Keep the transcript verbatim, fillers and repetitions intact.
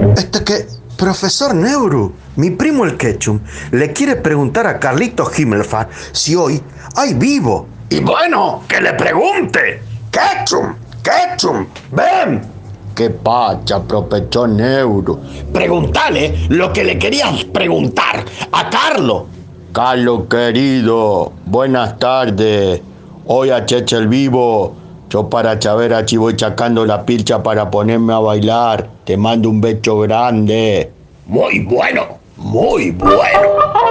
Este que, profesor Neuru, mi primo el Ketchum le quiere preguntar a Carlitos Himmelfarb si hoy hay vivo. Y bueno, que le pregunte. Ketchum, Ketchum, ven. ¿Qué pasa, profesor Neuru? Preguntale lo que le querías preguntar a Carlos. Carlos querido, buenas tardes. Hoy a Cheche el vivo. Yo para saber si voy sacando la pilcha para ponerme a bailar. Te mando un beso grande. Muy bueno, muy bueno.